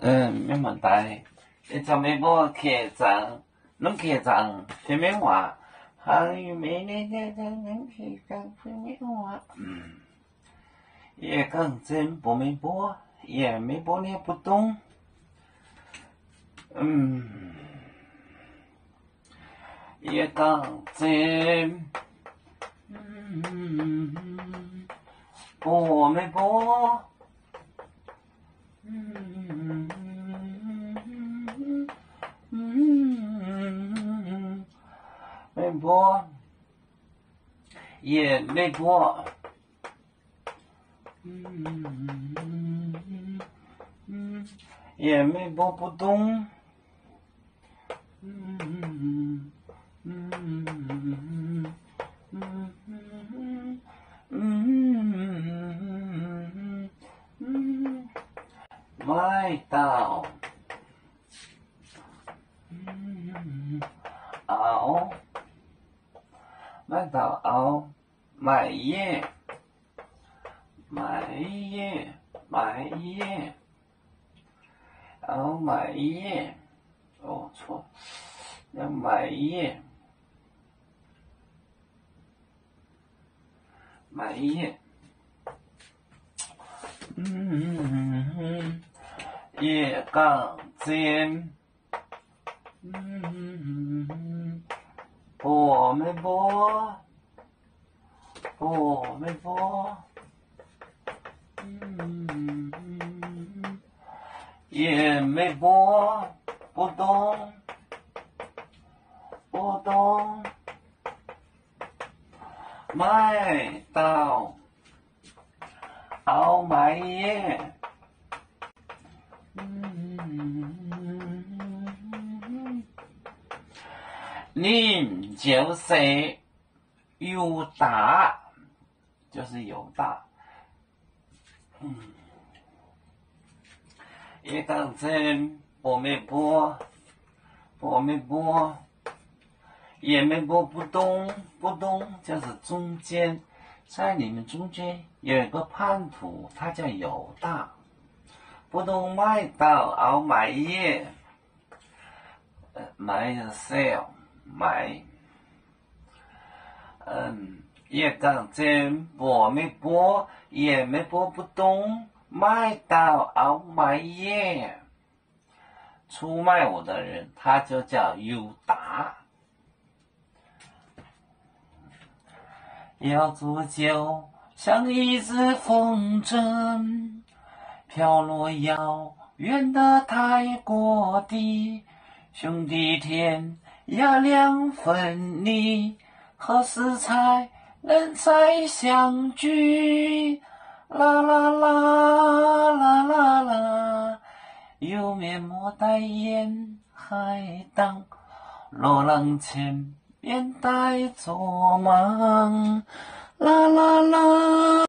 没问题。你做咩无客栈？侬客栈什么话？还有没那能客栈什么话？也讲真不没播，也没播你也不懂。也讲真，播没播？没播，也没播。也没播不懂。买到熬，买到熬，买耶，买耶，买耶，熬买耶，哦错，要买耶，买耶，也讲真，播没播？播没播？也没播，不懂，不懂，买到，熬买耶，您就是有大，就是有大，也讲真播没播，播没播，也没播不懂，不懂就是中间，在你们中间有一个叛徒，他叫有大，不懂买到熬买耶，买是 sell 买，也讲真播没播，也没播不懂。买到熬买耶，出卖我的人，他就叫有大。要做就像一只风筝，飘落遥远的泰国地，兄弟天涯两分离，何时才能再相聚？啦啦啦啦啦啦，有面膜代言海棠，罗浪千面带做梦，啦啦啦。